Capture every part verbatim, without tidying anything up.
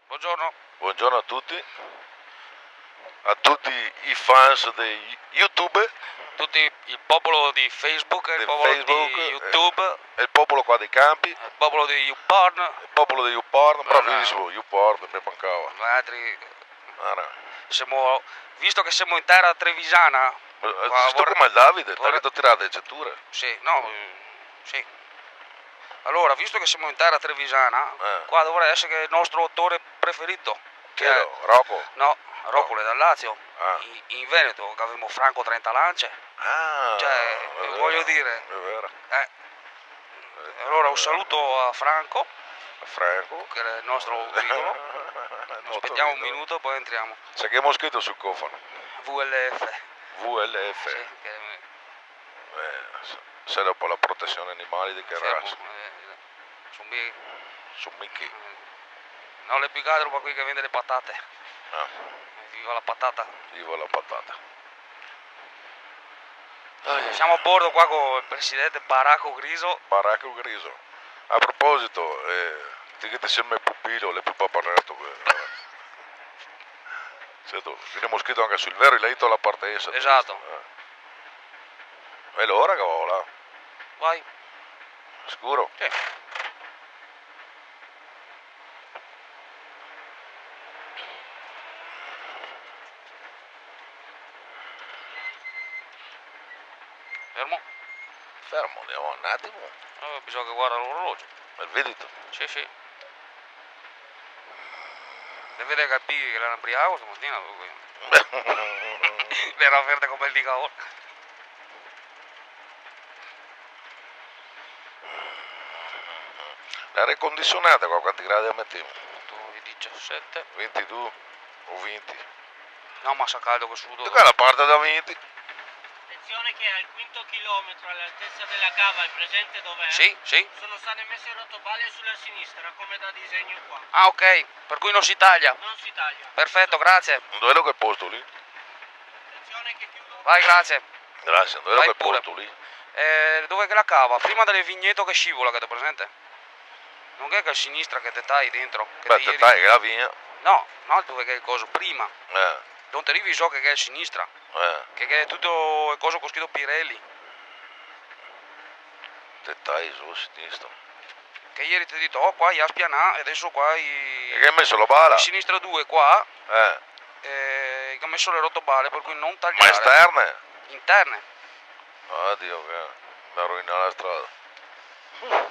Buongiorno. Buongiorno a tutti, a tutti i fans di YouTube, Tutti il popolo di Facebook, il di popolo Facebook, di YouTube, e il popolo qua dei campi, il popolo di YouPorn, il popolo di YouPorn, Guarda. bravissimo, YouPorn, mi mancava. altri. Guarda. Siamo, visto che siamo in terra trevisana, Eh, qua Sto vorrei- come il Davide, ti vorrei- ha tirato le cetture. Sì, no, eh, sì. Allora, visto che siamo in terra trevisana, Eh. qua dovrebbe essere il nostro autore preferito. Che Che è, era? Rocco? no, Roccole dal Lazio. Ah. In, in Veneto che avevamo Franco trenta lance. Ah, Cioè, è vero, voglio dire, è vero. eh. Allora un saluto a Franco, Franco. che è il nostro idolo. Il nostro Aspettiamo un idolo. minuto, poi entriamo. Sai che abbiamo scritto sul cofano? V L F. V L F. Sì, che, Eh, sei dopo la protezione animali di che fermo, razza? eh, su me- Su Mickey. no, le più che altro per qui che vende le patate. Ah, Viva la patata. viva la patata. Siamo a bordo qua con il presidente Baracco Griso. Baracco Griso. A proposito, eh, ti che ti sembra pupillo, le più paparretto. Certo, abbiamo scritto anche sul vero, il leito alla partenza. Esatto. Eh. E l'ora che vola? Vai. Sicuro? Sì. Fermo. Fermo, andiamo un attimo. Eh, bisogna che guarda l'orologio. Il vedito. Sì, sì. Deve vedere che Pighi che l'era ubriaco stamattina. L'era aperta come il di cavolo. L'aria condizionata qua quanti gradi mettiamo? diciassette. ventidue o venti? No, ma sa caldo che sudo. E qua la parte da venti. Attenzione che al quinto chilometro all'altezza della cava è presente dov'è? Sì, sì. Sono state messe rotoballe sulla sinistra come da disegno qua. Ah, ok. Per cui non si taglia. Non si taglia. Perfetto, grazie. Dove è quel posto lì? Attenzione che chiudo. Vai, grazie. Grazie, dove è Vai quel pure. posto lì? Eh, dove che la cava? Prima del vigneto che scivola, che ti presente? Non è che a sinistra che te tai dentro? Che Beh, te te ieri- dai che la via. No, no, dove che è il coso? Prima. Eh, Non te riviso che è a sinistra. eh, Che, che è tutto il coso con scritto Pirelli. te dai su sinistra. Che ieri ti ho detto, oh qua a spianà e adesso qua i... E che hai messo la bala? a sinistra due qua. Eh, Eh, che ha messo le rotobale, per cui non ma tagliare. esterne? Interne. Oddio, che mi ha rovinato la strada.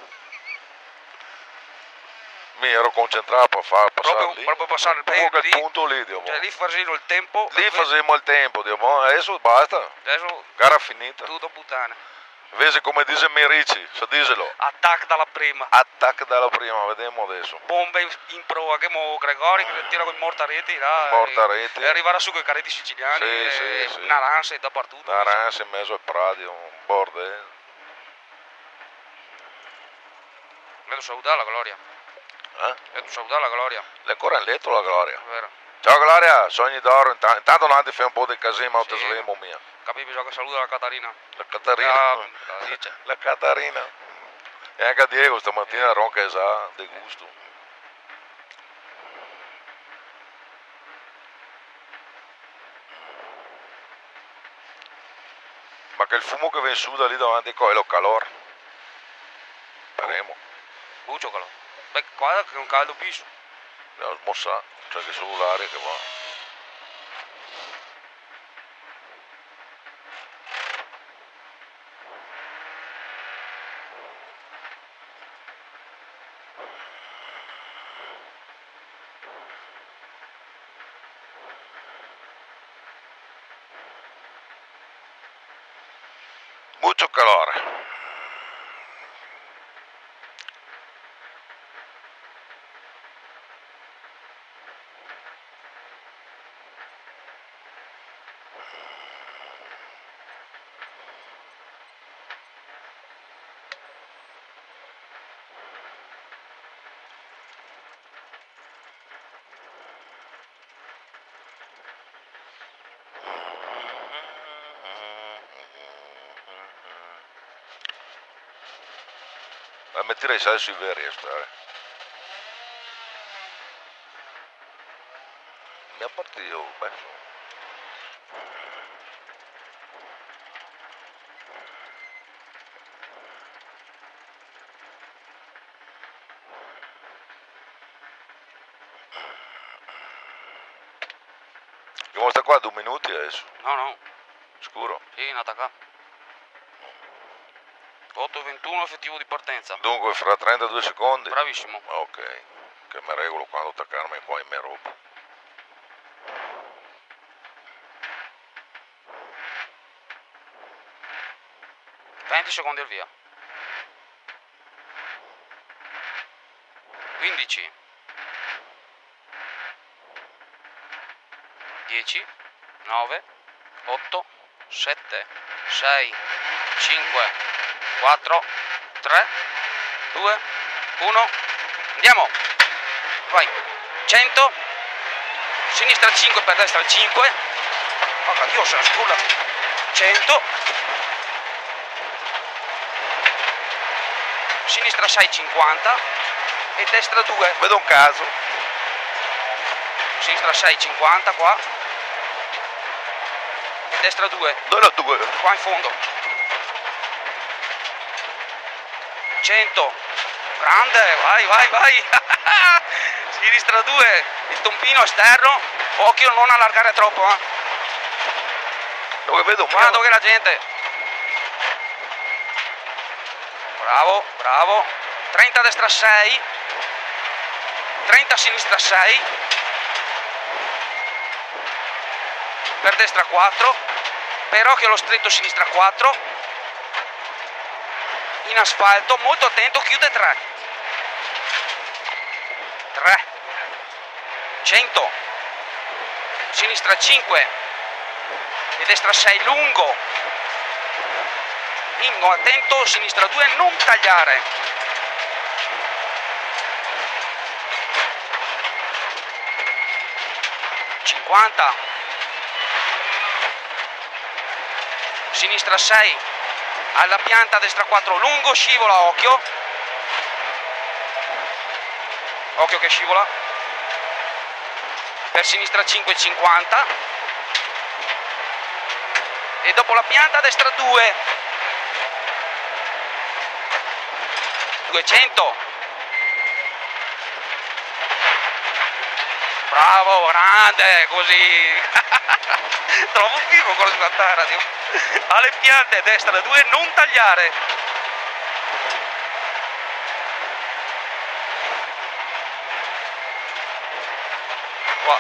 Mi ero concentrato per far passare Proprio, lì. proprio passare il Proprio paese quel lì. punto lì, Dio. Cioè lì facendo il tempo. Lì facevamo il tempo, Dio. mo, Adesso basta. Adesso Gara finita. tutto puttana. Invece come dice Merici, sa diselo. Attack dalla prima. Attacca dalla prima, vediamo adesso. Bombe in, in prova che mo Gregori che tira con i mortaretti là. I mortaretti. E, e arrivare su con i carretti siciliani. Sì, e, sì, sì. Naranze dappertutto. Naranza in mezzo al pradio, un bordello. Vedo salutare la Gloria. Eh? Vedo salutare la Gloria. Le ancora in letto la Gloria. È vero. Ciao Gloria, sogni d'oro. Intanto, intanto non ti fai un po' di casino, ma non ti Sì. svemo mia. Capì, bisogna che saluta la Catarina. La Catarina. Ah, la dice. La Catarina. E anche a Diego stamattina ronca e sa, di gusto. Ma che il fumo che viene su da lì davanti qua è lo calore. Speriamo. Mucho calore. Beh, guarda che è un caldo piso. Andiamo a smossare, c'è che solo l'aria che va. Mucho calore. La metterei sai sui veri a stare. a partire, oh, beh. Come sta qua? Due minuti adesso, No, no, sicuro? sì, in attacca. otto e ventuno effettivo di partenza. Dunque fra trentadue secondi. Bravissimo. Ok, che mi regolo quando attaccarmi qua in mia roba. venti secondi al via. quindici. dieci. nove. otto. sette. sei. cinque. quattro. tre. due. uno. Andiamo. Vai. cento. Sinistra cinque per destra cinque. Oh, Dio, se la sculla. cento. Sinistra sei cinquanta e destra due. Vedo un caso. Sinistra sei cinquanta qua e destra due. Dove due? Qua in fondo. cento. Grande, vai, vai, vai. Sinistra due. Il tompino esterno. Occhio non allargare troppo, eh. Dove vedo un Guarda che la gente. Bravo, bravo. trenta destra sei. trenta sinistra sei. Per destra quattro. Per occhio allo stretto sinistra quattro. In asfalto, molto attento, chiude tre. tre. cento. Sinistra cinque. E destra sei lungo. Ingo, attento, sinistra due, non tagliare. cinquanta. Sinistra sei. Alla pianta, destra quattro, lungo, scivola, occhio. Occhio che scivola. Per sinistra cinque cinquanta. E dopo la pianta, destra due. duecento. Bravo, grande, così. Trovo figo con la radio. Alle piante, destra due, non tagliare. Qua.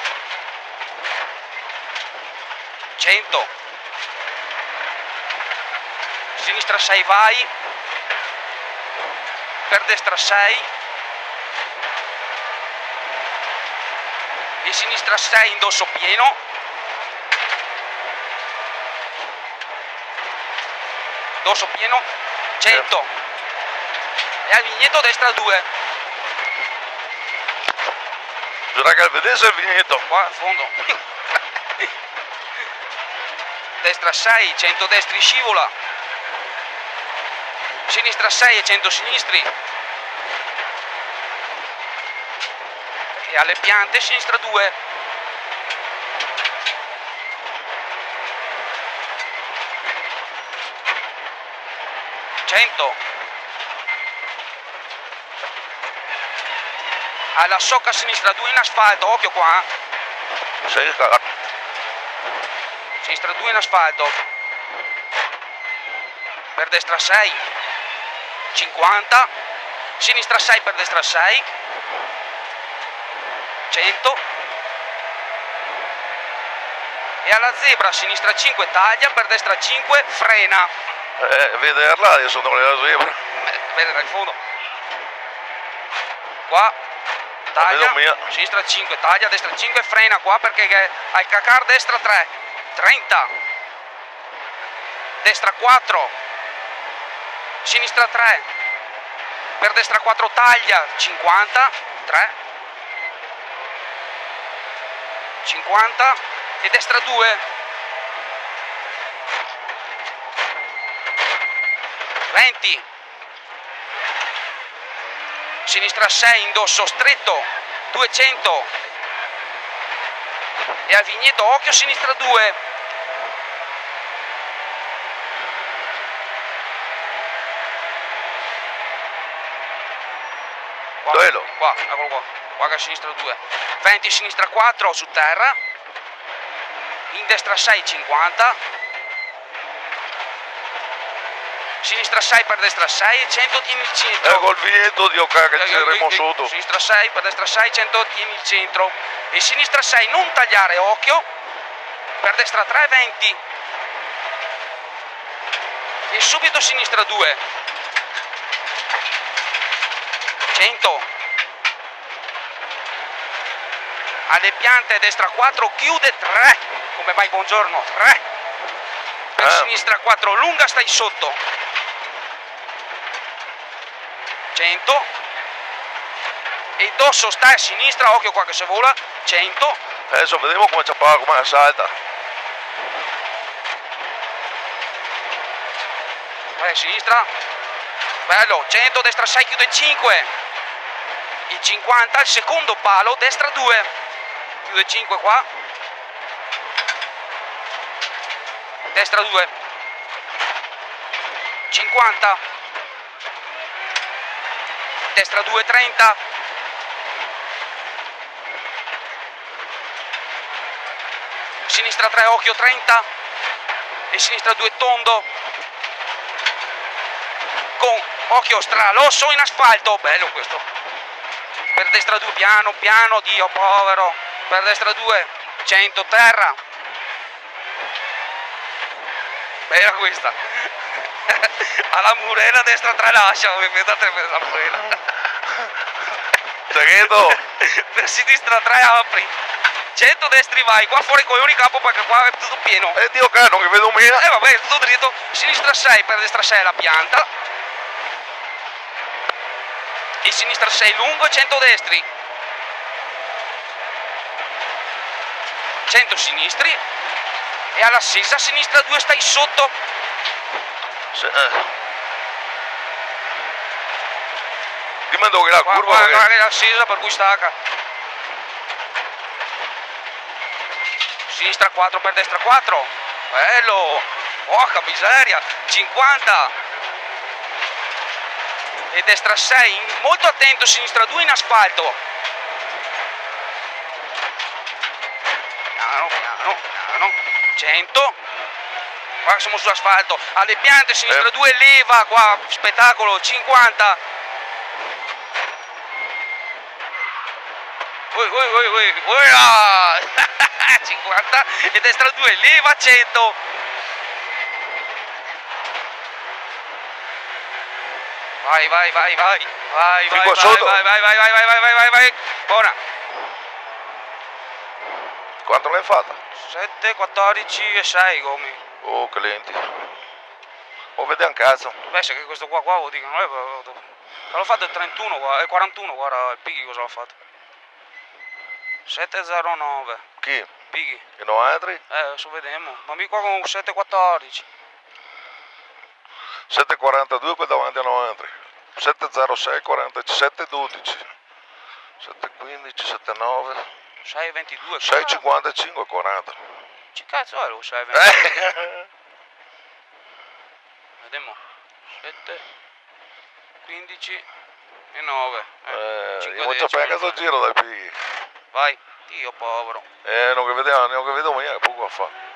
cento. Sinistra sei vai. Per destra sei e sinistra sei indosso pieno, dosso pieno, cento e al vigneto destra due. Bisogna che vedesse il vigneto. Qua a fondo. Destra sei, cento destri scivola. Sinistra sei e cento sinistri. E alle piante sinistra due. cento. Alla socca sinistra due in asfalto, occhio qua. Sei Sinistra due in asfalto. Per destra sei. cinquanta. Sinistra sei per destra sei. cento. E alla zebra sinistra cinque taglia, per destra cinque frena. Eh, vederla, io sono nella zebra. Vedere in fondo. Qua taglia, mia. sinistra cinque taglia, destra cinque frena qua perché al cacar destra tre. trenta. Destra quattro. Sinistra tre. Per destra quattro taglia, cinquanta. tre. cinquanta. E destra due. venti. Sinistra sei, indosso stretto, duecento. E al vigneto, occhio, sinistra due. Qua, Duello. qua, eccolo qua. Qua che a sinistra due. venti, sinistra quattro su terra. In destra sei, cinquanta. Sinistra sei per destra sei, cento tieni il centro. Ecco il vigneto di Oca che c'eremo sotto. Sinistra sei per destra sei, cento tieni il centro. E sinistra sei, non tagliare, occhio. Per destra tre, venti. E subito sinistra due. cento. Alle piante destra quattro, chiude tre. Come mai buongiorno, tre. Per Ah. sinistra quattro, lunga, stai sotto. cento. E dosso stai a sinistra, occhio qua che se vola. cento. Adesso vediamo come ci appare, come salta. Vai a sinistra. Bello, cento, destra sei, chiude cinque. Il cinquanta, il secondo palo, destra due. Chiude cinque qua. Destra due. cinquanta. Destra due, trenta. Sinistra tre, occhio, trenta. E sinistra due, tondo. Con occhio stralosso in asfalto. Bello questo. Per destra due, piano, piano, Dio povero. Per destra due, cento, terra. Bella questa. Alla murena destra tre lascia, vedete la murena. Segreto. Per sinistra tre apri. cento destri vai, qua fuori coglioni capo perché qua è tutto pieno. E Dio che non che vedo mia. Eh vabbè, è tutto dritto. Sinistra sei, per destra sei la pianta. E sinistra sei lungo, cento destri. cento sinistri. E all'assesa sinistra due stai sotto. Se, eh. Dimmi dove è la Qua, curva. qua, perché- guarda che è l'assesa per cui stacca. Sinistra quattro per destra quattro. Bello. Porca miseria. cinquanta. E destra sei. Molto attento. Sinistra due in asfalto. Piano, piano, piano. cento. Qua siamo su asfalto. Alle piante. Sinistra Eh. due. Leva qua. Spettacolo. cinquanta. Ui, ui, ui, ui, ui, ah! cinquanta e destra due, leva cento. Vai, vai, vai, vai. Vai, Fin vai, qua vai, sotto. vai, vai, vai, vai, vai, vai, vai, vai, vai. Buona. Quanto l'hai fatta? sette, quattordici e sei gomi. Oh, che lenti. Oh, vedi un cazzo. Beh, se che questo qua qua vuol dire che non è. L'ho fatto il trentuno, guarda, il quarantuno, guarda il Piggy cosa l'ha fatto. sette zero nove. Chi? Piggy. I no altri? Eh, adesso vediamo. Ma mi qua con sette quattordici. sette quarantadue qui davanti a noi altri. sette zero sei quarantacinque, sette dodici. sette quindici, sette nove. sei ventidue. sei cinquantacinque quaranta. Che cazzo è lo sei ventidue? Eh. Vediamo. sette, quindici e nove. Eh, cinque io faccio decimi. per caso giro dai pigli. Vai. Dio povero. Eh, non che vediamo, non che vedo mia, che poco fa.